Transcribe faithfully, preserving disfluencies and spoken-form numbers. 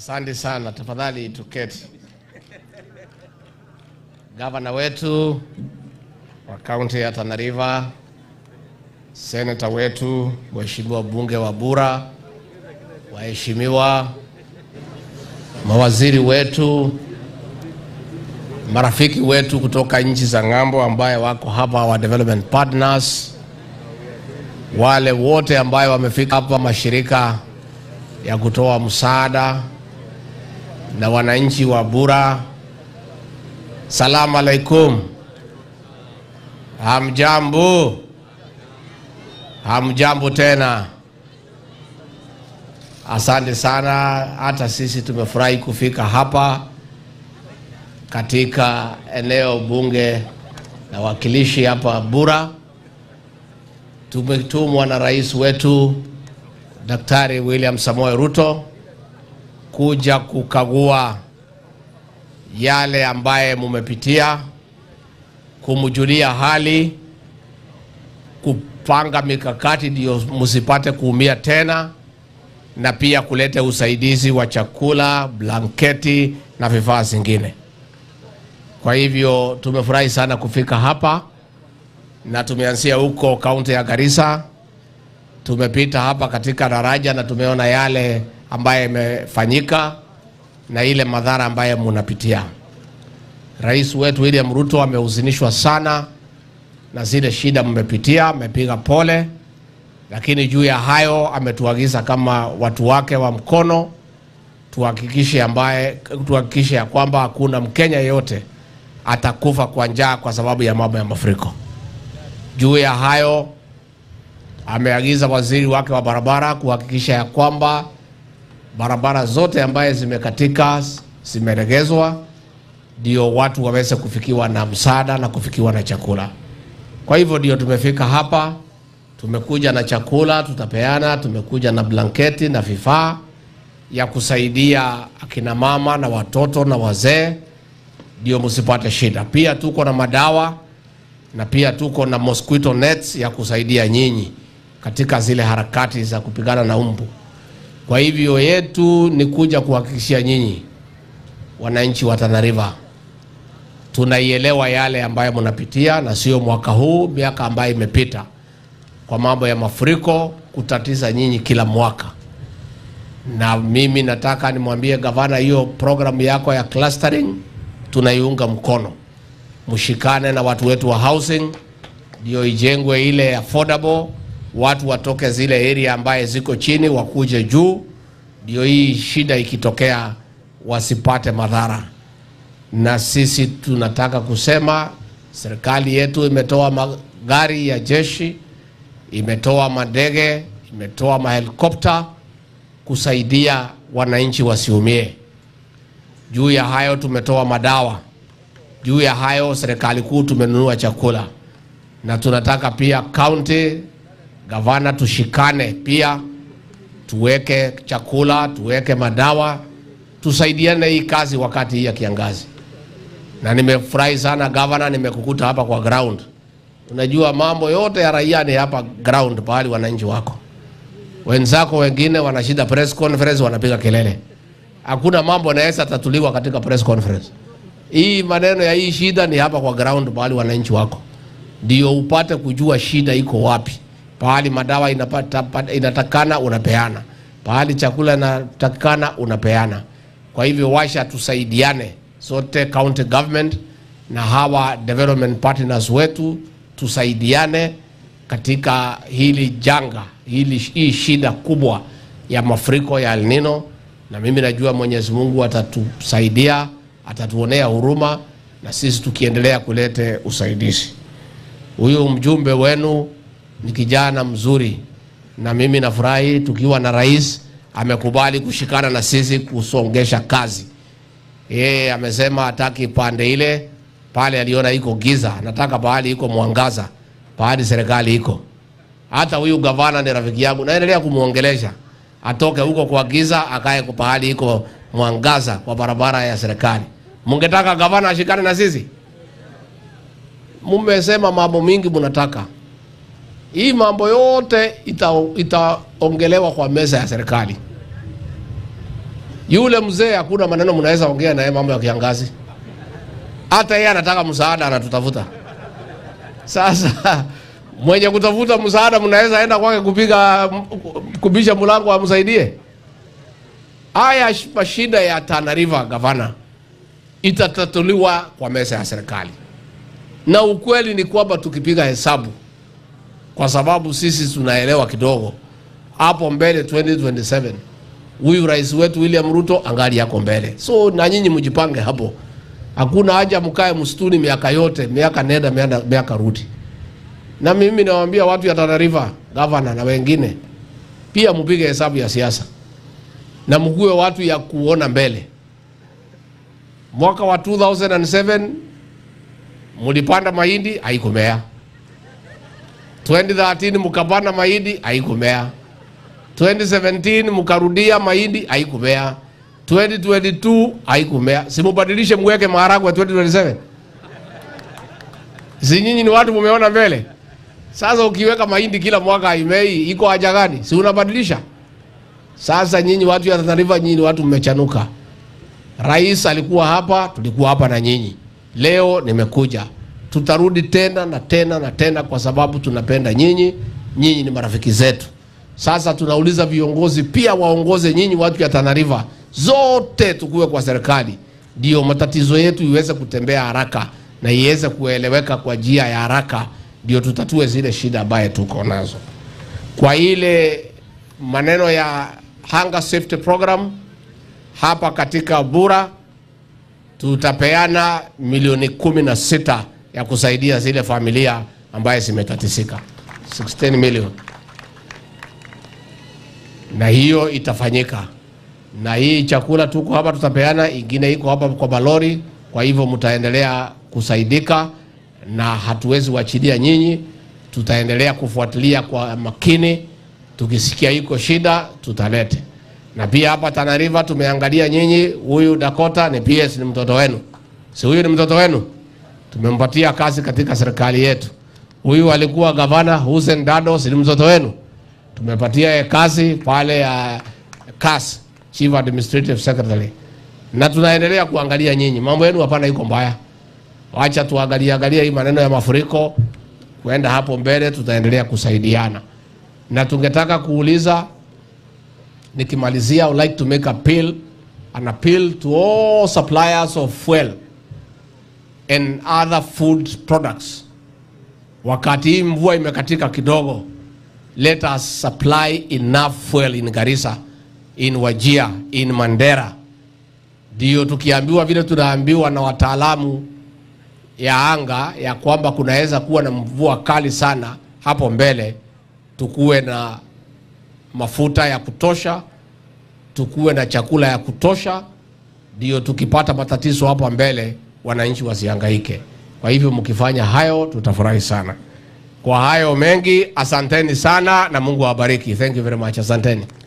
Asante sana, tafadhali tuketi. Gavana wetu wa kaunti ya Tana River, Senator wetu, waheshimiwa bunge wa Bura, waheshimiwa mawaziri wetu, marafiki wetu kutoka nchi za ng'ambo ambaye wako hapa, wa development partners, wale wote ambaye wamefika hapa, mashirika ya kutoa msaada na wananchi wa Bura, salamu alaikum. Hamjambo. Hamjambo tena. Asante sana, hata sisi tumefurahi kufika hapa katika eneo bunge na wakilishi hapa Bura. Tumetumwa na rais wetu Daktari William Samoei Ruto kuja kukagua yale ambaye mumepitia, kumjulia hali, kupanga mikakati ndio msipate kuumia tena, na pia kuleta usaidizi wa chakula, blanketi na vifaa zingine. Kwa hivyo tumefurahi sana kufika hapa, na tumeanzia huko kaunti ya Garissa. Tumepita hapa katika daraja na tumeona yale ambaye imefanyika na ile madhara ambaye mnapitia. Rais wetu William Ruto amehuzinishwa sana na zile shida mmepitia, amepiga pole, lakini juu ya hayo ametuagiza kama watu wake wa mkono tuhakikishe ambaye tuhakikishe ya kwamba hakuna Mkenya yote atakufa kwa njaa kwa sababu ya mambo ya mafuriko. Juu ya hayo ameagiza waziri wake wa barabara kuhakikisha ya kwamba barabara zote ambaye zimekatika zimeregezwa ndio watu waweze kufikiwa na msaada na kufikiwa na chakula. Kwa hivyo ndio tumefika hapa, tumekuja na chakula tutapeana, tumekuja na blanketi na vifaa ya kusaidia akina mama na watoto na wazee ndio msipate shida. Pia tuko na madawa na pia tuko na mosquito nets ya kusaidia nyinyi katika zile harakati za kupigana na umbu. Kwa hivyo yetu ni kuja kuhakikishia nyinyi wananchi wa Tana River tunaielewa yale ambayo mnapitia, na sio mwaka huu, miaka ambayo imepita kwa mambo ya mafuriko kutatiza nyinyi kila mwaka. Na mimi nataka nimwambie gavana, hiyo program yako ya clustering tunaiunga mkono. Mshikane na watu wetu wa housing ndio ijengwe ile affordable, watu watoke zile area ambaye ziko chini wakuje juu, ndio hii shida ikitokea wasipate madhara. Na sisi tunataka kusema serikali yetu imetoa magari ya jeshi, imetoa madege, imetoa mahelikopta kusaidia wananchi wasiumie. Juu ya hayo tumetoa madawa. Juu ya hayo serikali kuu tumenunua chakula. Na tunataka pia county gavana tushikane pia, tuweke chakula, tuweke madawa, tusaidiane hii kazi wakati hii ya kiangazi. Na nimefurahi sana gavana, nimekukuta hapa kwa ground. Unajua mambo yote ya raia ni hapa ground pahali wananchi wako. Wenzako wengine wanashida press conference, wanapiga kelele. Hakuna mambo yanaweza tatuliwa katika press conference. Hii maneno ya hii shida ni hapa kwa ground pahali wananchi wako. Ndio upate kujua shida iko wapi. Pahali madawa inapata inatakana unapeana. Pahali chakula inatakana unapeana. Kwa hivyo washa tusaidiane sote, county government na hawa development partners wetu, tusaidiane katika hili janga, hili hii shida kubwa ya mafuriko ya El Nino. Na mimi najua Mwenyezi Mungu atatusaidia, atatuonea huruma, na sisi tukiendelea kulete usaidizi. Huyu mjumbe wenu ni kijana mzuri, na mimi nafurahi tukiwa na rais amekubali kushikana na sisi kusongesha kazi. Yeye amesema hataki pande ile pale aliona iko giza, nataka pahali iko mwangaza, pahali serikali iko. Hata huyu gavana ni rafiki yangu, naendelea kumuongelesha atoke huko kwa giza akae kwa pahali iko mwangaza kwa barabara ya serikali. Mungetaka gavana ashikane na sisi? Mumesema mambo mingi mnataka. Hii mambo yote ita, itaongelewa kwa meza ya serikali. Yule mzee hakuna maneno mnaweza ongea naye mambo ya kiangazi. Hata yeye anataka msaada, anatutafuta. Sasa mwenye kutafuta msaada mnaweza enda kwake kupiga kubisha mlango amsaidie. Haya mashida ya Tana River gavana itatatuliwa kwa meza ya serikali. Na ukweli ni kwamba tukipiga hesabu, kwa sababu sisi tunaelewa kidogo, hapo mbele twenty twenty-seven huyu rais wetu William Ruto angali yako mbele. So na nyinyi mjipange hapo. Hakuna haja mkae msituni miaka yote, miaka nenda miaka rudi. Na mimi nawaambia watu ya Tana River, gavana na wengine, pia mpige hesabu ya siasa. Na mkuwe watu ya kuona mbele. Mwaka wa two thousand seven mulipanda mahindi haikumea. twenty thirteen mkapanda mahindi haikumea. twenty seventeen mkarudia mahindi haikumea. twenty twenty-two haikumea. Simubadilishe mweke maharagwe twenty twenty-seven. Si nyinyi ni watu mumeona mbele. Sasa ukiweka mahindi kila mwaka haimei, iko haja gani? Si unabadilisha? Sasa nyinyi watu ya Tana River, nyinyi watu mmechanuka. Rais alikuwa hapa, tulikuwa hapa na nyinyi. Leo nimekuja. Tutarudi tena na tena na tena kwa sababu tunapenda nyinyi, nyinyi ni marafiki zetu. Sasa tunauliza viongozi pia waongoze nyinyi watu ya Tana River. Zote tukue kwa serikali. Ndio matatizo yetu iweze kutembea haraka na iweze kueleweka kwa njia ya haraka, ndio tutatue zile shida ambaye tuko nazo. Kwa ile maneno ya hunger safety program hapa katika Bura tutapeana milioni kumi na sita ya kusaidia zile familia ambaye zimetatisika. sixteen million. Na hiyo itafanyika. Na hii chakula tuko hapa tutapeana, ingine iko hapa kwa balori, kwa hivyo mtaendelea kusaidika na hatuwezi wachilia nyinyi. Tutaendelea kufuatilia kwa makini, tukisikia iko shida tutalete. Na pia hapa Tana River tumeangalia nyinyi, huyu Dakota ni P S, ni mtoto wenu. Si huyu ni mtoto wenu? Tumempatia kazi katika serikali yetu. Huyu alikuwa gavana Hussein Dado, si ni mtoto wenu? Tumepatia kazi pale ya uh, C A S, Chief Administrative Secretary. Na tunaendelea kuangalia nyinyi. Mambo yenu hapana iko mbaya. Wacha tuangalie angalia hii maneno ya mafuriko, kwenda hapo mbele tutaendelea kusaidiana. Na tungetaka kuuliza, nikimalizia, I would like to make appeal, an appeal to all suppliers of fuel and other food products. Wakati hii mvua imekatika kidogo, let us supply enough fuel in Garissa, in Wajir, in Mandera. Ndio tukiambiwa vile tunaambiwa na wataalamu ya anga ya kwamba kunaweza kuwa na mvua kali sana hapo mbele, tukuwe na mafuta ya kutosha, tukuwe na chakula ya kutosha, ndio tukipata matatizo hapo mbele wananchi wasihangaike. Kwa hivyo mkifanya hayo tutafurahi sana. Kwa hayo mengi, asanteni sana na Mungu awabariki. Thank you very much. Asanteni.